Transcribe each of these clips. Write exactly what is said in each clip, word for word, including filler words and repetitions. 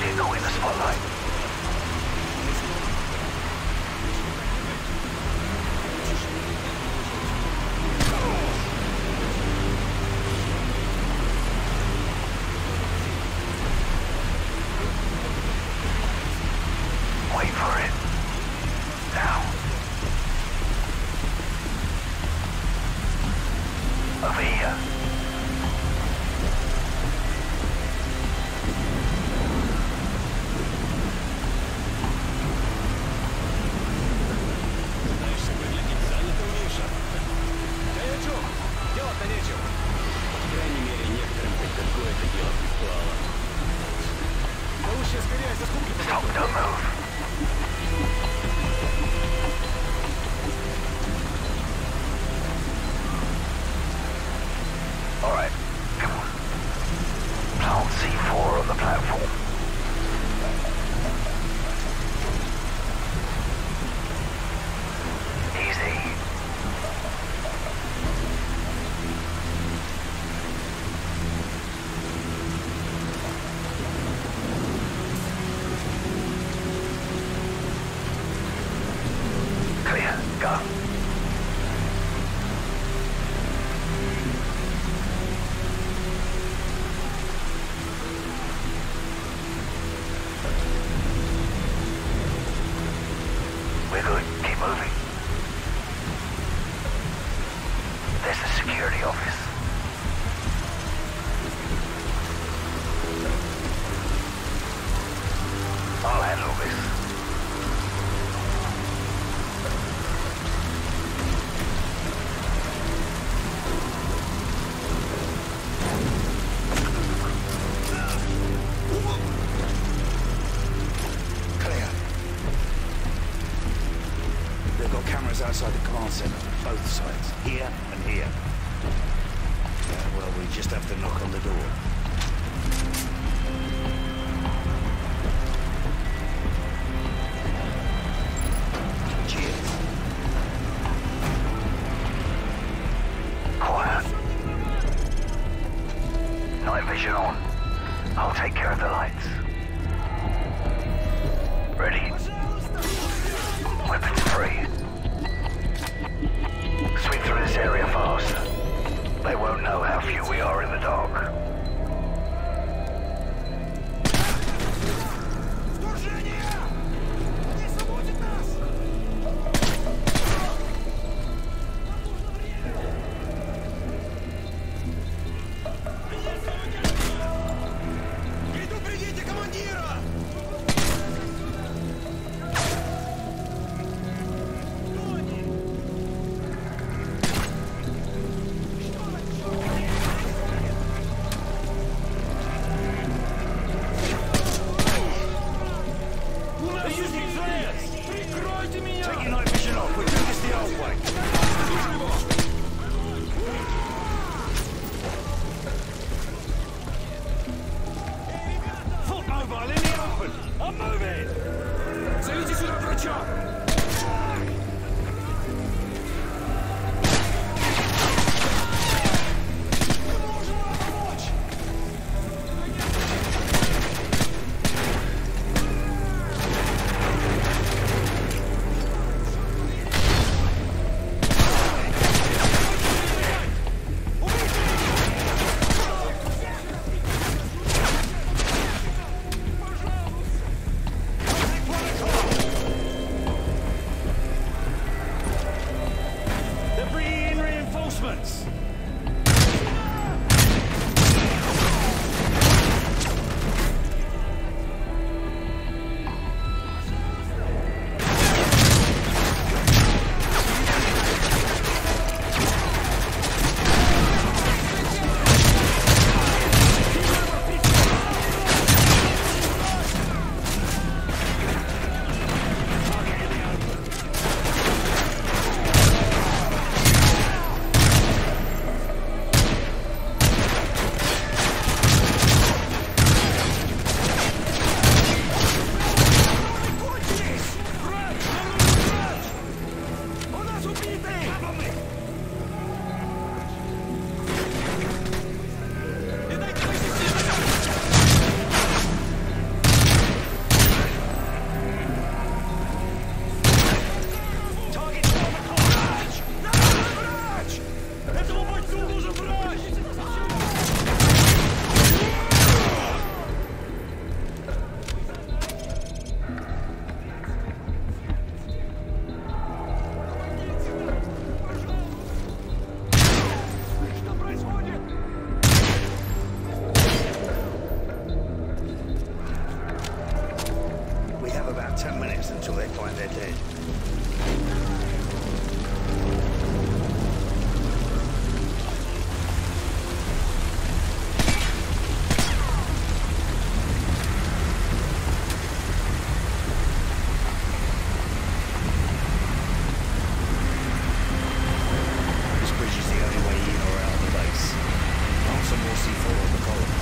signal in the spotlight. Wait for it. Now. Over here. Stop, don't move. All right, come on. Plant C four on the platform. Easy. Clear, go. We're good. Keep moving. There's the security office. I'll handle this. They've got cameras outside the command center, both sides, here and here. Yeah, well, we just have to knock on the door. Cheers. Quiet. Night vision on. I'll take care of the lights. Ready? Weapons free. Sweep through this area fast. They won't know how few we are in the dark. Take your night vision off, we'll do this the old way. Foot mobile in the open! I'm moving! Зовите сюда врача! they're dead. This bridge is the only way in or out of the base. Plant some more C four on the column.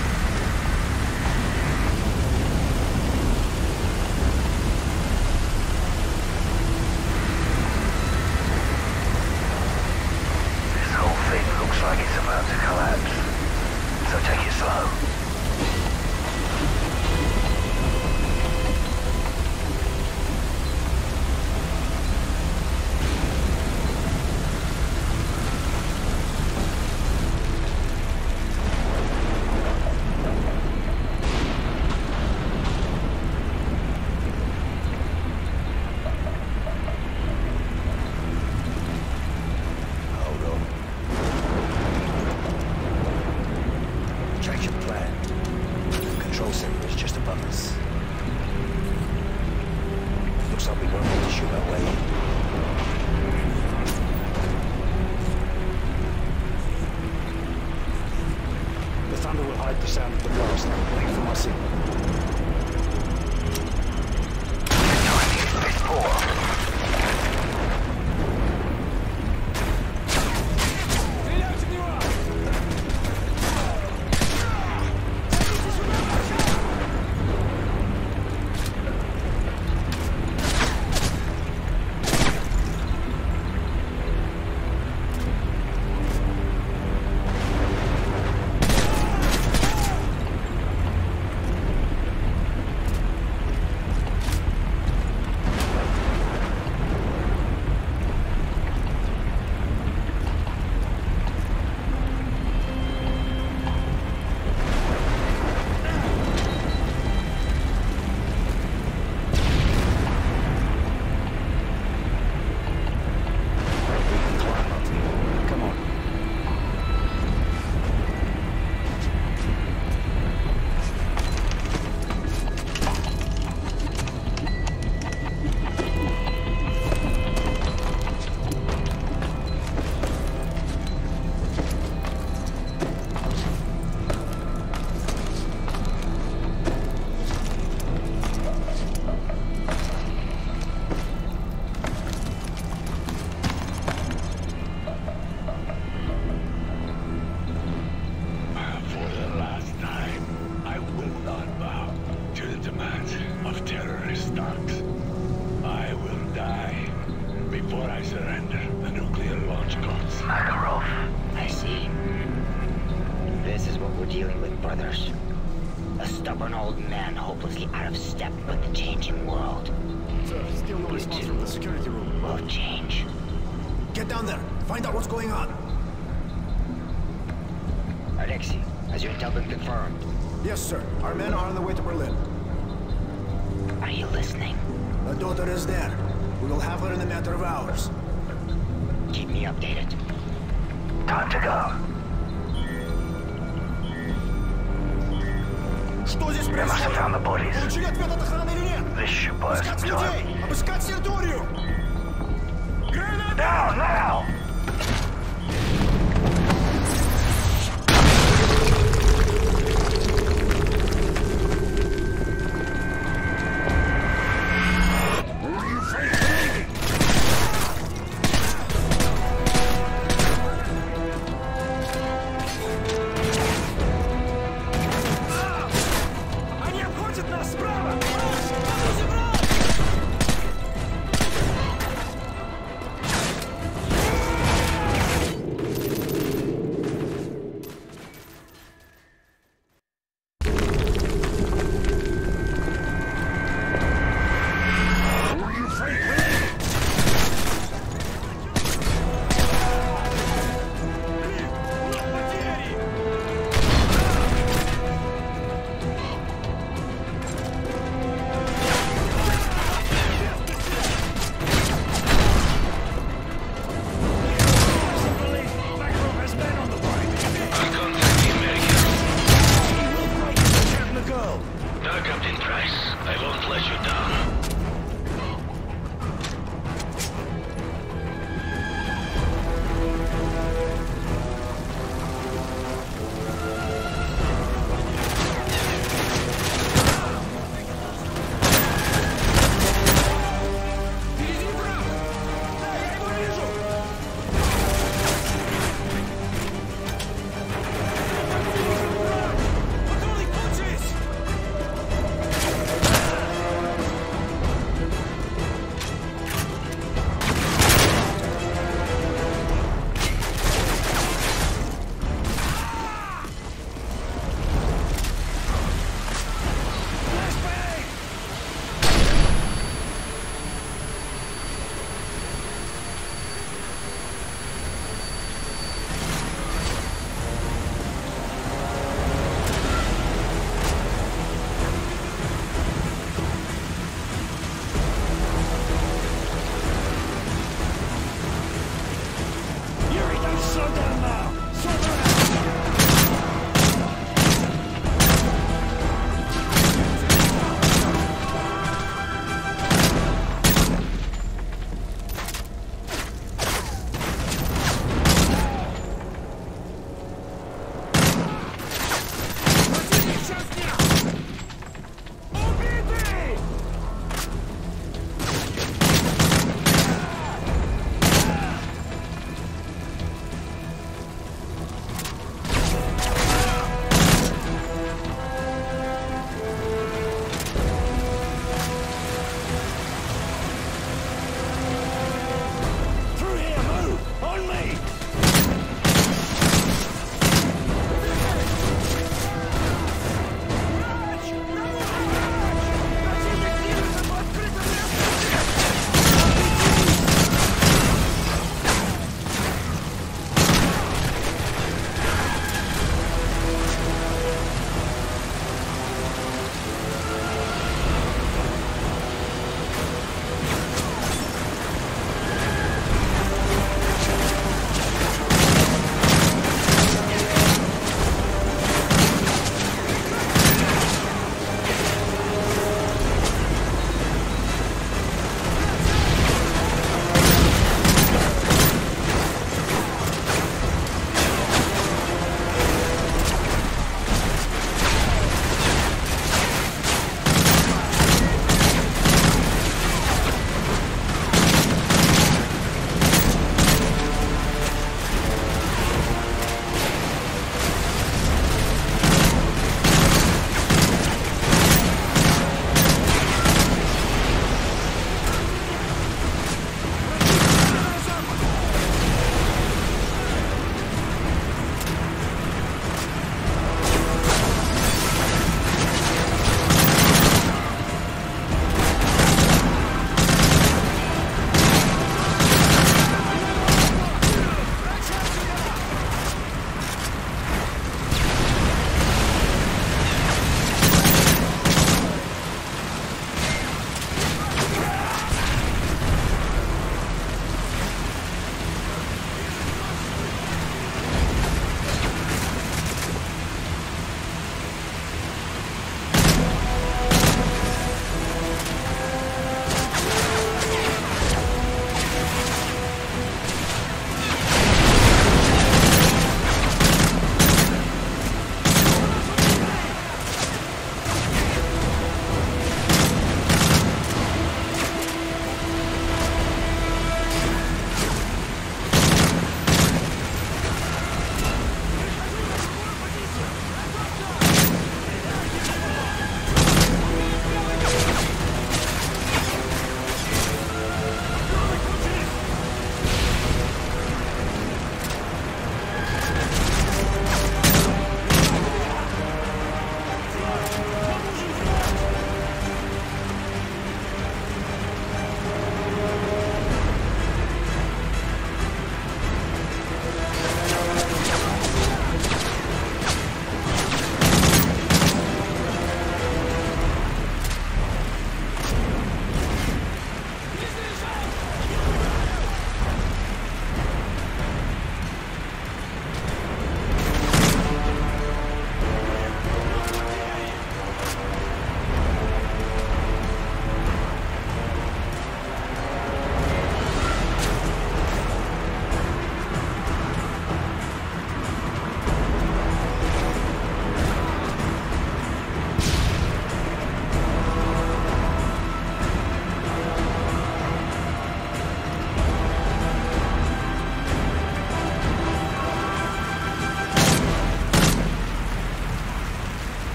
Like it's about to collapse, so take it slow. Yes, sir. Our men are on the way to Berlin. Are you listening? The daughter is there. We will have her in a matter of hours. Keep me updated. Time to go. Что здесь They must have происходит? found the bodies. Получили ответ от охраны или нет? This should buy us some Обыскать time. людей! Обыскать территорию! Граната! Now, now!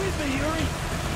with me, Yuri?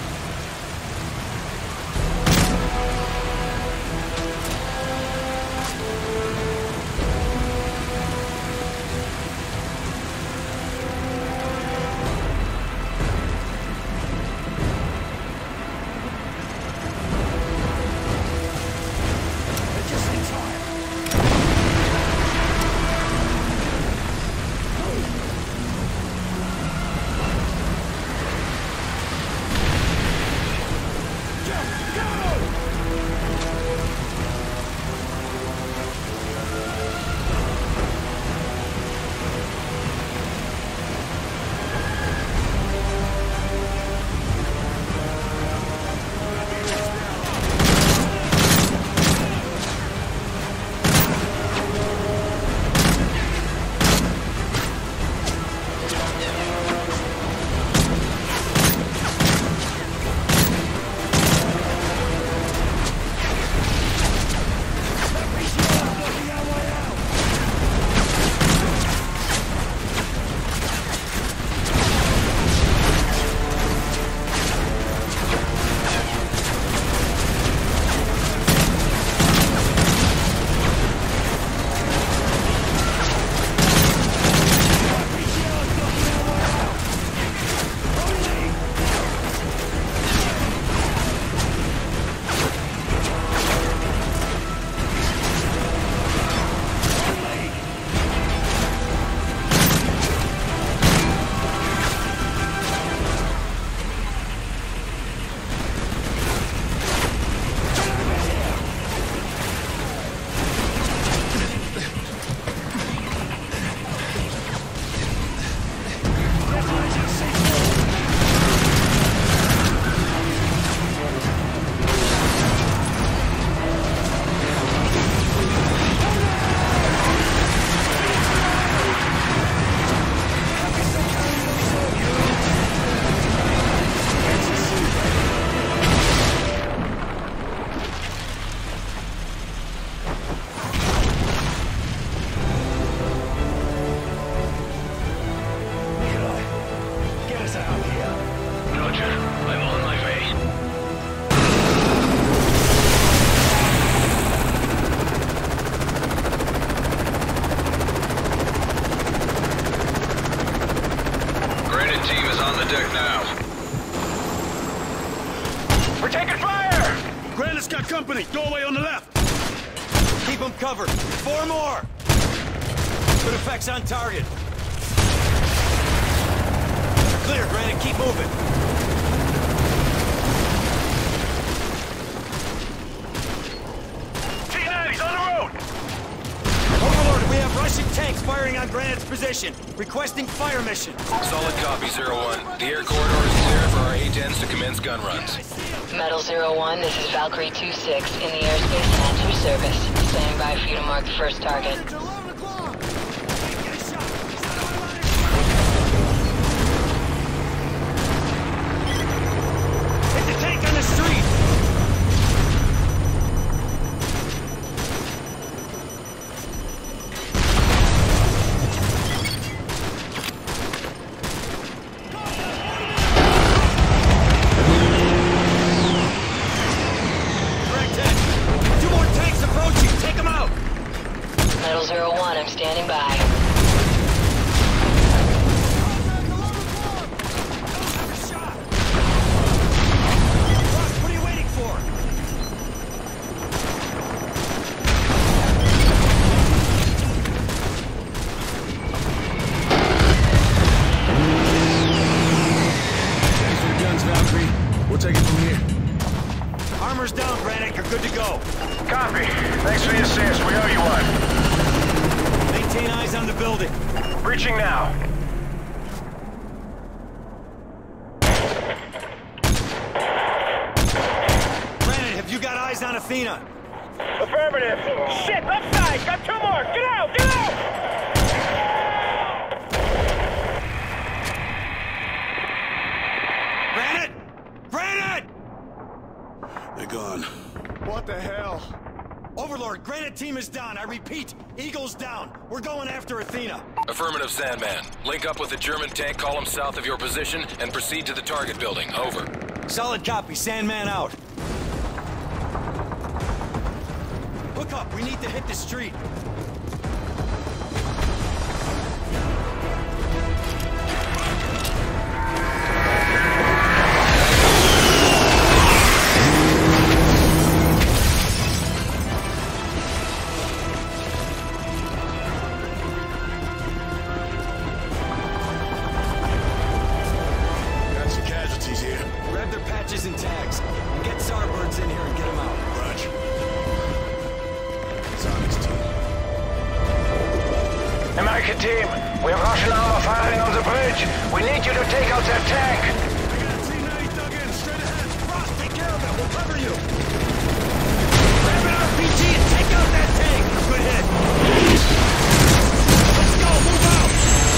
Company, doorway on the left. Keep them covered. Four more. Good effects on target. Clear, Granite. Keep moving. T nine, he's on the road. Overlord, we have Russian tanks firing on Granite's position. Requesting fire mission. Solid copy, zero one. The air corridor is clear for our A tens to commence gun runs. Metal zero one, this is Valkyrie two six in the airspace and at your service. Standing by for you to mark the first target. Hit the tank on the street! zero one, I'm standing by. What are you waiting for? Thanks for the guns, Valkyrie. We'll take it from here. Armor's down, Granite. You're good to go. Copy. Thanks for the assist. We owe you one. Maintain eyes on the building. Breaching now. Granite, have you got eyes on Athena? Affirmative. Shit, left side. Got two more. Get out. Get out. Granite! Granite! They're gone. What the hell? Over Overlord, Granite Team is down. I repeat, Eagle's down. We're going after Athena. Affirmative, Sandman. Link up with the German tank column south of your position and proceed to the target building. Over. Solid copy. Sandman out. Hook up. We need to hit the street. And tags. And get Starbirds in here and get them out. Roger. It's on his team. American team, we have Russian armor firing on the bridge. We need you to take out that tank. I got a T ninety dug in, straight ahead. Ross, take care of it. We'll cover you. Grab an R P G and take out that tank. Good hit. Let's go. Move out.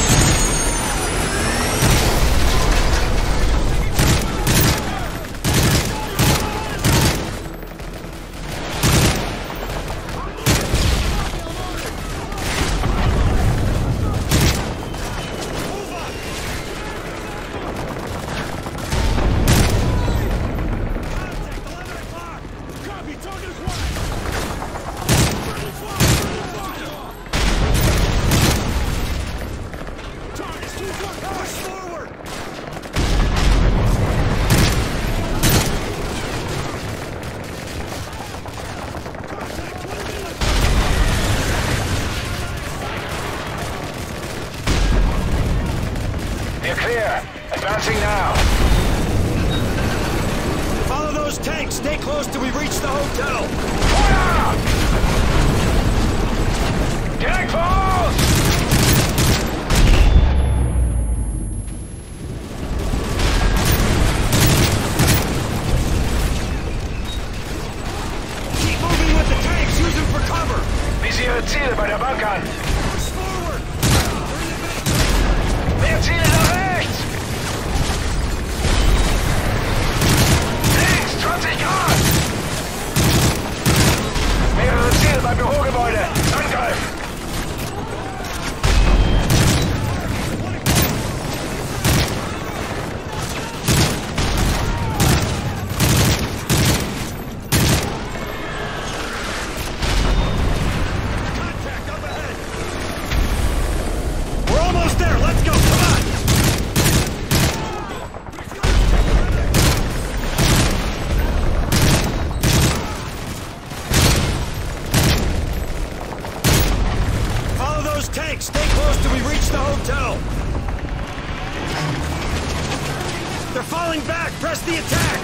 You're clear. Advancing now. Follow those tanks. Stay close till we reach the hotel. Fire! Tank falls! Keep moving with the tanks. Use them for cover. Visiere Ziele bei der Bunkern. Push forward. Mehr Ziele nach rechts! Links, zwanzig Grad! Mehrere Ziele beim Bürogebäude. Angreifen! Contact up ahead. We're almost there. Let's go. Come on. Follow those tanks. Stay close till we reach the hotel. They're falling back. Press the attack.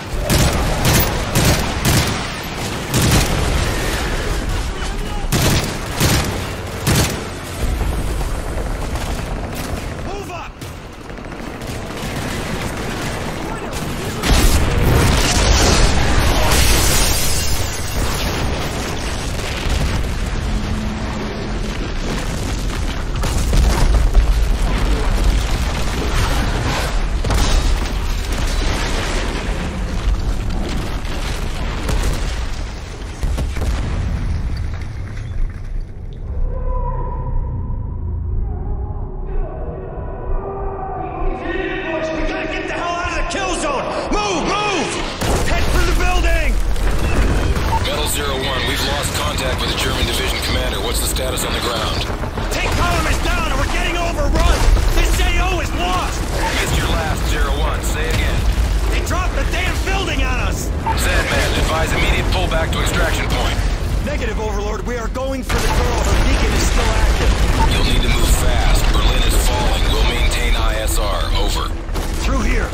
Move up. We gotta get the hell out of the kill zone! Move! Move! Head for the building! Metal zero one, we've lost contact with the German division commander. What's the status on the ground? Tank column is down and we're getting overrun! This A O is lost! Missed your last, zero one. Say again. They dropped the damn building on us! Sandman, advise immediate pullback to extraction point. Negative, Overlord. We are going for the girl. Her beacon is still active. You'll need to move fast. Berlin is falling. We'll maintain I S R. Over. Through here.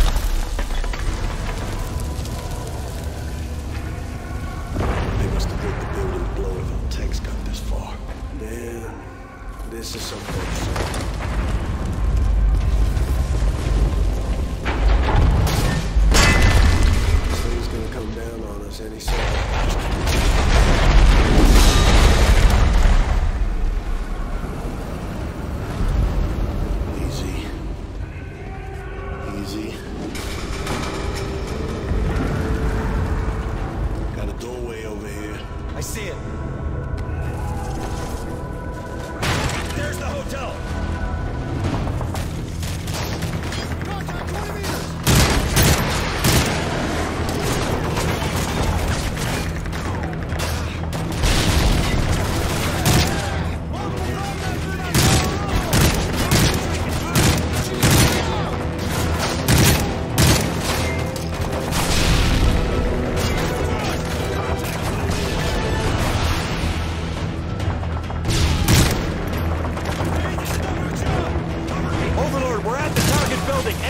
They must have built the building below if our tanks got this far. Man, this is some bullshit. This thing's gonna come down on us any second. Easy. Easy. Got a doorway over here. I see it.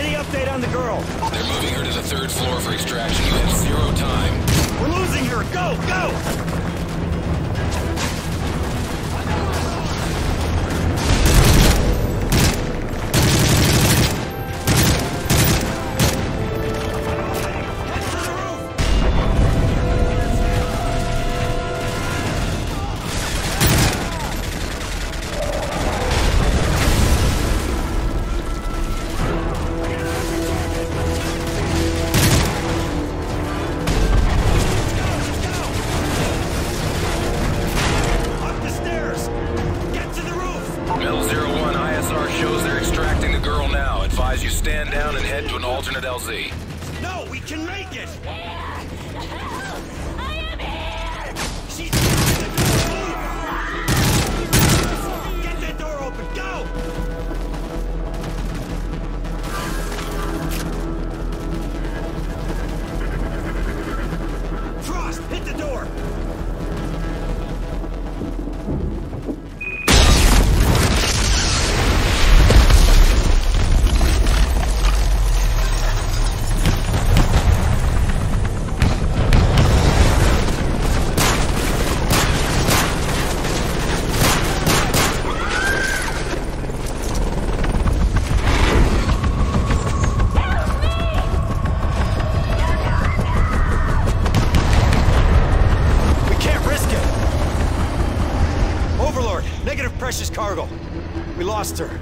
Any update on the girl? They're moving her to the third floor for extraction. You have zero time. We're losing her! Go! Go! You stand down and head to an alternate L Z. No, we can make it! I am here! She's behind the door! Get that door open! Go! Frost, hit the door! Precious cargo. We lost her.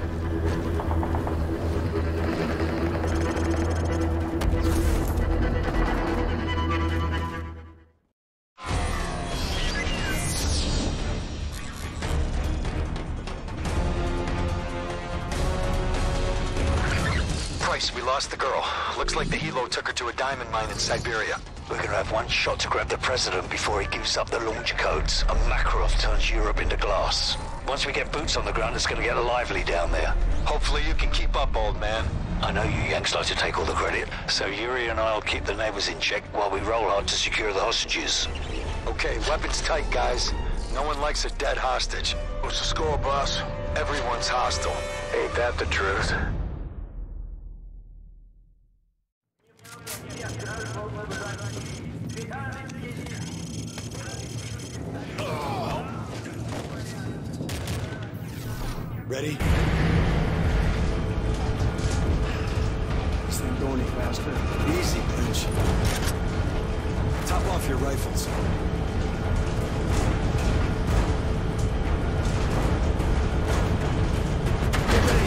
Price, we lost the girl. Looks like the helo took her to a diamond mine in Siberia. We're gonna have one shot to grab the president before he gives up the launcher codes, and Makarov turns Europe into glass. Once we get boots on the ground, it's gonna get lively down there. Hopefully you can keep up, old man. I know you Yanks like to take all the credit, so Yuri and I'll keep the neighbors in check while we roll hard to secure the hostages. Okay, weapons tight, guys. No one likes a dead hostage. What's the score, boss? Everyone's hostile. Ain't that the truth? Ready? This ain't going any faster. Easy, bitch. Top off your rifles. Get ready.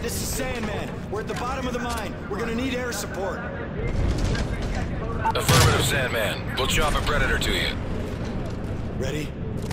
Overlord, this is Sandman. We're at the bottom of the mine. We're gonna need air support. Affirmative, Sandman. We'll chop a Predator to you. Ready?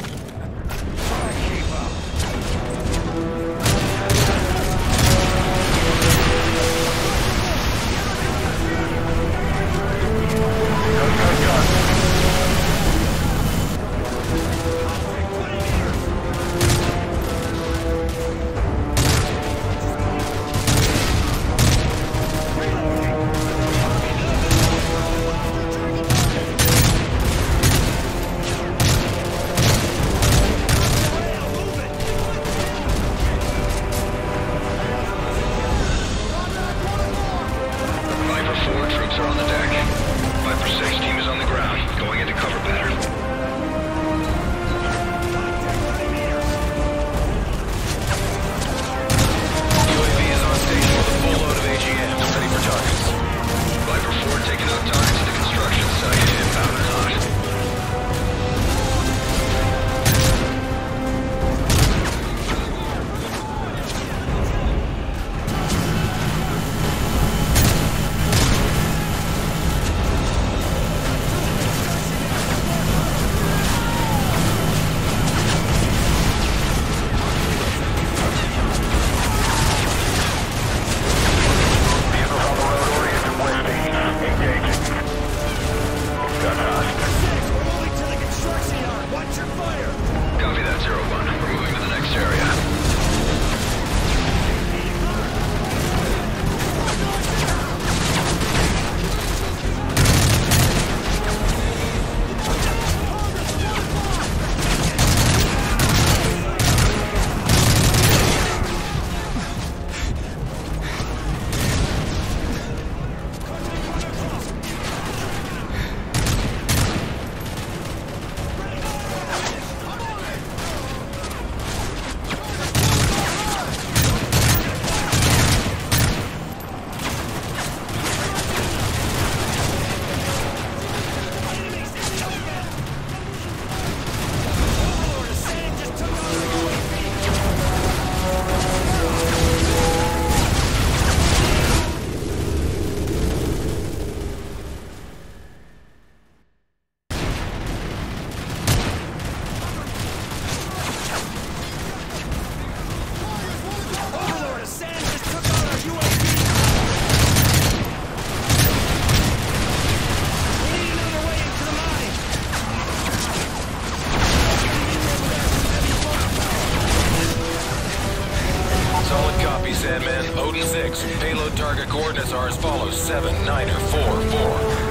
Payload target coordinates are as follows: seven, niner, four, four.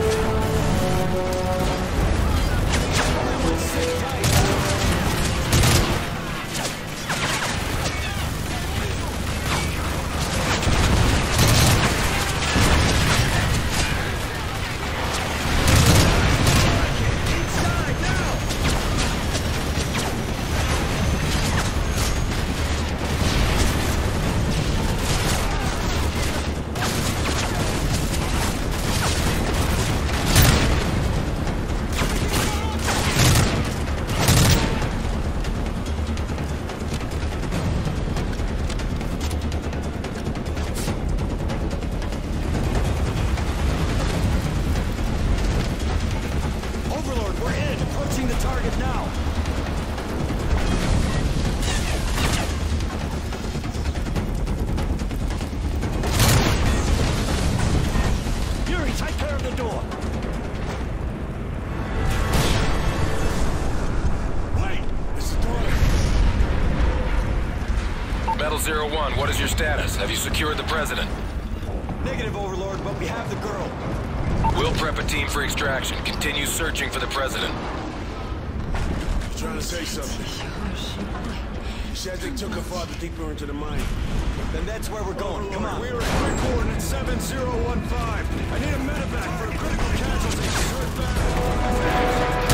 zero one, what is your status? Have you secured the president? Negative, Overlord, but we have the girl. We'll prep a team for extraction. Continue searching for the president. You're trying to say something. He said they took her farther deeper into the mine. Then that's where we're going. Come on. We're at quick coordinate seven zero one five. I need a medevac for a critical casualty. Turn back.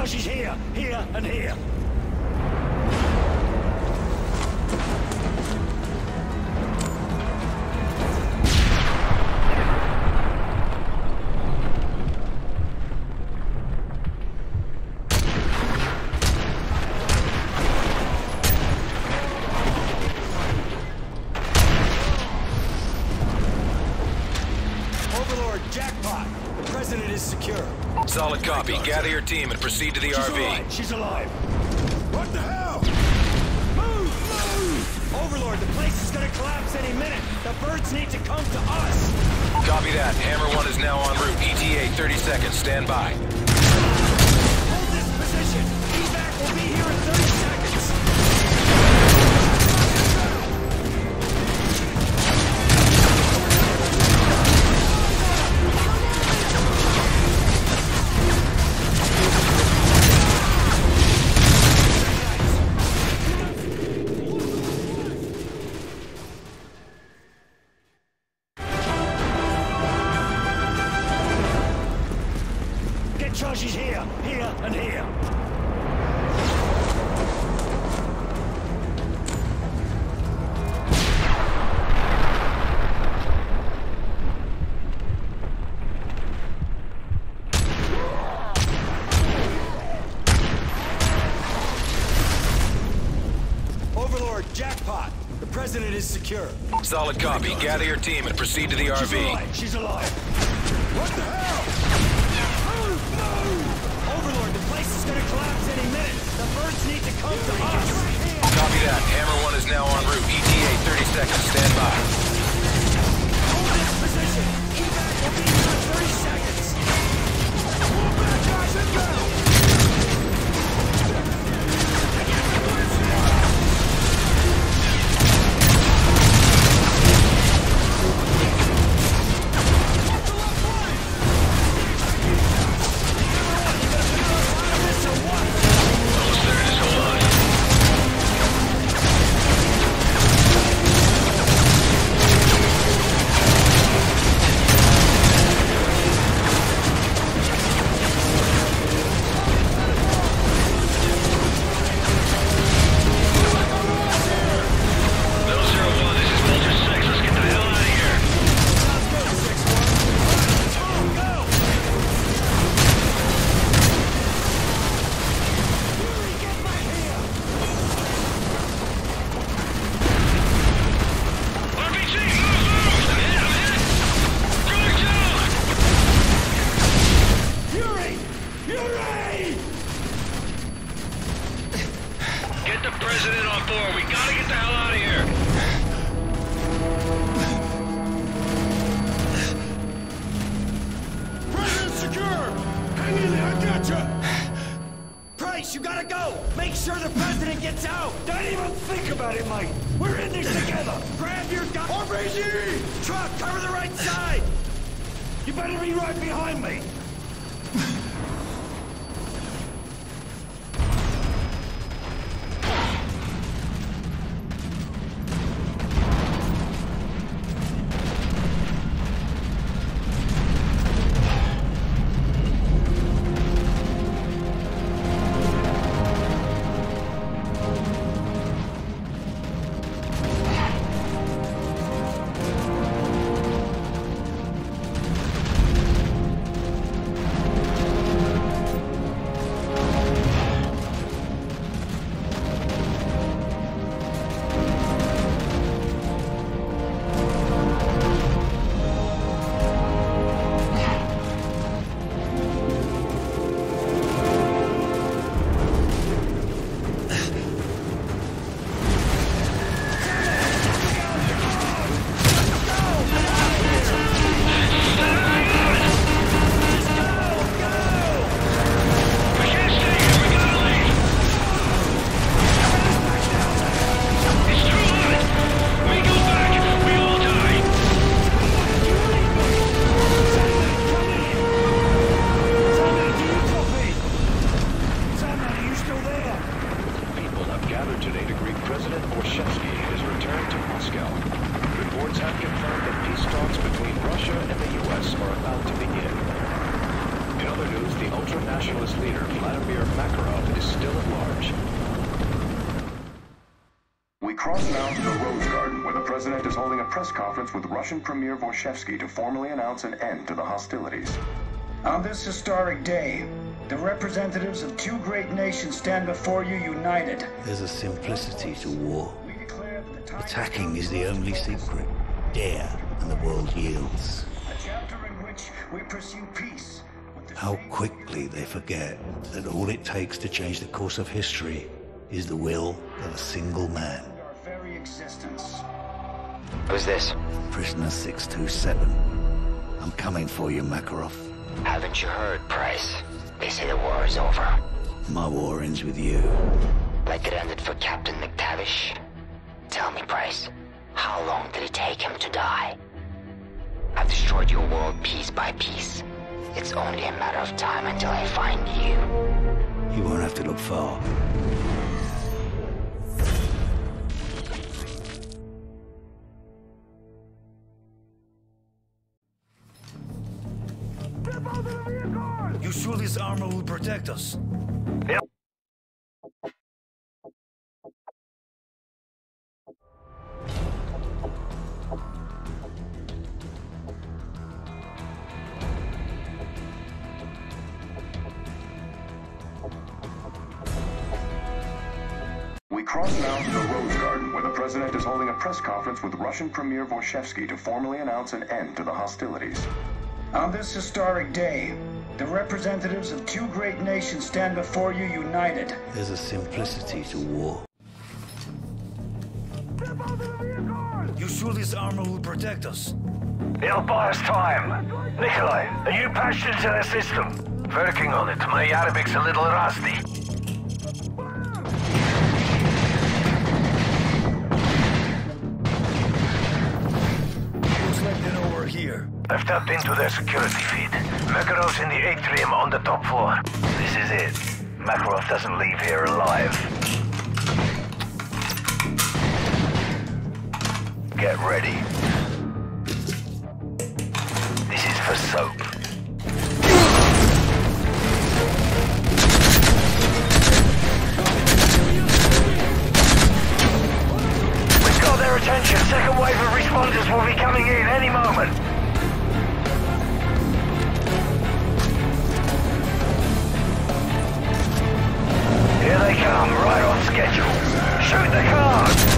charges here, here, and here. Solid copy. Gather your team and proceed to the She's R V. Alive. She's alive. What the hell? Move! Move! Overlord, the place is gonna collapse any minute. The birds need to come to us. Copy that. Hammer one is now en route. E T A thirty seconds. Stand by. Hold this position. Evac will be here in thirty seconds. Charges here, here, and here. Overlord, jackpot. The president is secure. Solid copy. Gather your team and proceed to the R V. She's alive. She's alive. What the hell? Overlord, the place is gonna collapse any minute. The birds need to come to us. Copy that. Hammer one is now en route. E T A thirty seconds. Stand by. Hold this position. Evac will be here in thirty seconds. Pull back, guys, and go! You gotta go! Make sure the president gets out! Don't even think about it, Mike! We're in this together! Grab your gun! R P G! Truck, cover the right side! You better be right behind me! nationalist leader Vladimir Makarov is still at large. We cross now to the Rose Garden, where the president is holding a press conference with Russian Premier Vorshevsky to formally announce an end to the hostilities. On this historic day, the representatives of two great nations stand before you united. There's a simplicity to war. Attacking is the only secret. Dare, and the world yields. A chapter in which we pursue peace. How quickly they forget that all it takes to change the course of history is the will of a single man. Our very existence. Who's this? Prisoner six two seven. I'm coming for you, Makarov. Haven't you heard, Price? They say the war is over. My war ends with you. Like it ended for Captain McTavish? Tell me, Price, how long did it take him to die? I've destroyed your world piece by piece. It's only a matter of time until I find you. You won't have to look far. You sure this armor will protect us? Yep. We cross now to the Rose Garden, where the president is holding a press conference with Russian Premier Vorshevsky to formally announce an end to the hostilities. On this historic day, the representatives of two great nations stand before you united. There's a simplicity to war. You sure this armor will protect us? It'll buy us time. Nikolai, are you patched into their system? Working on it. My Arabic's a little rusty. Looks like they know we're here. I've tapped into their security feed. Makarov's in the atrium on the top floor. This is it. Makarov doesn't leave here alive. Get ready. This is for soap. We've got their attention. Second wave of responders will be coming in any moment. Here they come, right on schedule. Shoot the cars!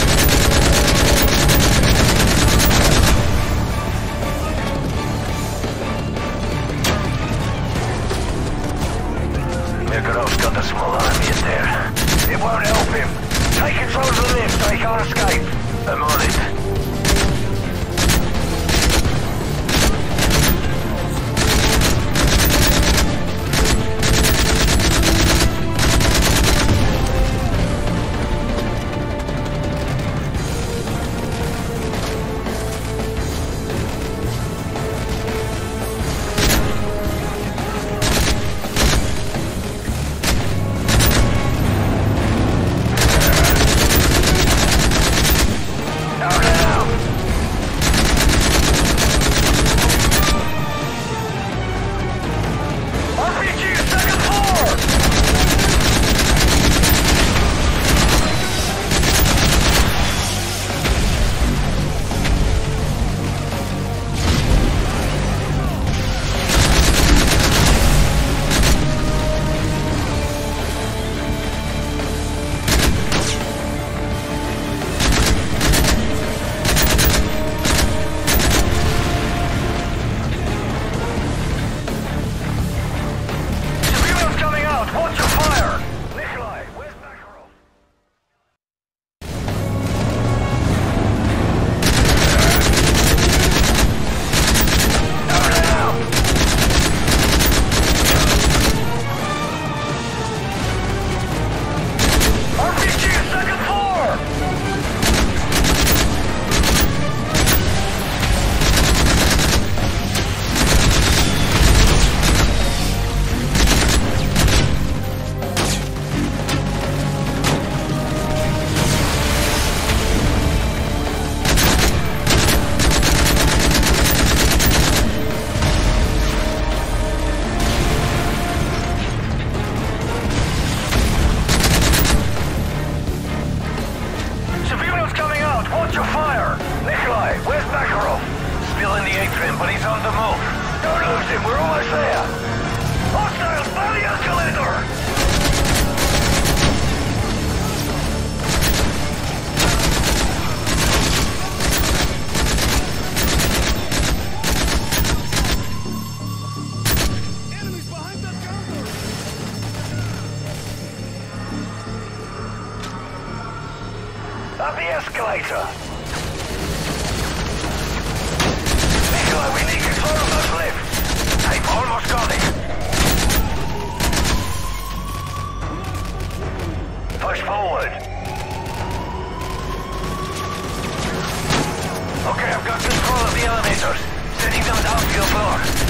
Makarov's got a small army in there. It won't help him. Take control of the lift, they can't escape. I'm on it. trim, but he's on the move. Don't lose him, we're almost there. Hostiles, by the escalator! Up the escalator! Nikolai, we need control of those lifts! I've almost got it! Push forward! Okay, I've got control of the elevators. Sending them down to your floor.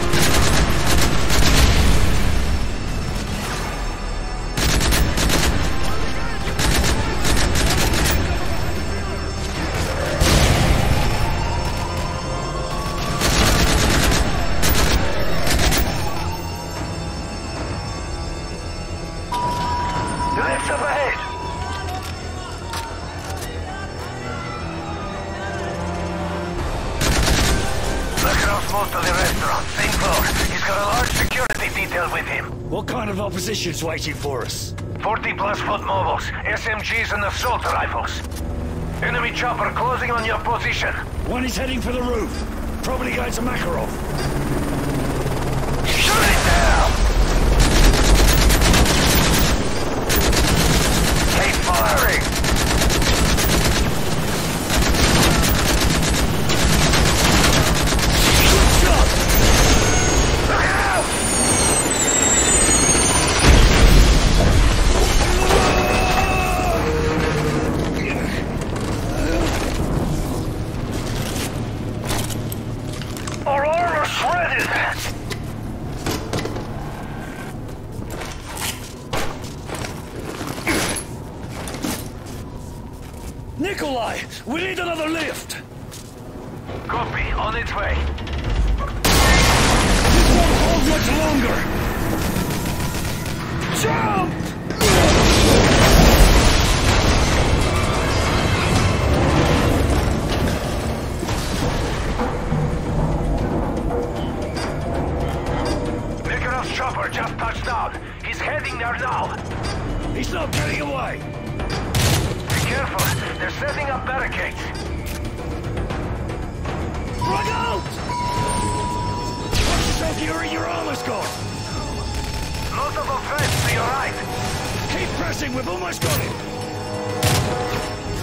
What kind of opposition's waiting for us? forty plus foot mobiles, S M Gs and assault rifles. Enemy chopper closing on your position. One is heading for the roof. Probably going to Makarov. Shoot it down! Keep firing! Good shot! Look out! Our armor's shredded! Nikolai! We need another lift! Copy, on its way. This won't hold much longer! Jump! Makarov's chopper just touched down. He's heading there now. He's not getting away! Be careful, they're setting up barricades. Run out! Watch yourself, Yuri, your armor's gone! Lots of offense to your right. Keep pressing, we've almost got it!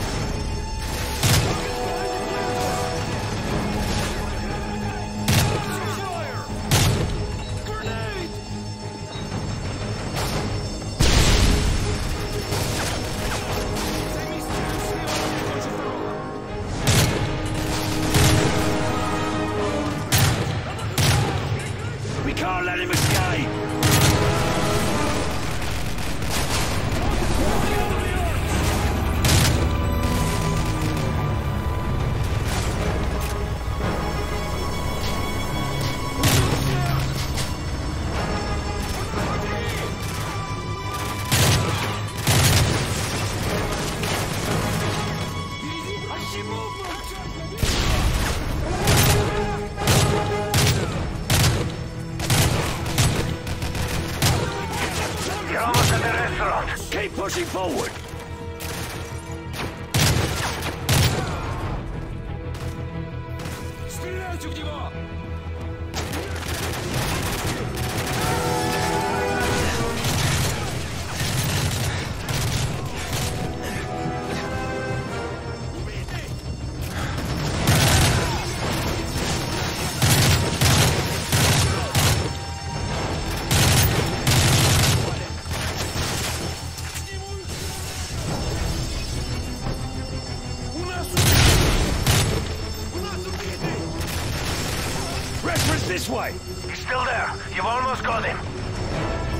We can't let him escape! You're almost at the restaurant. Keep pushing forward! Стреляйте в него! Reference this way! He's still there. You've almost got him.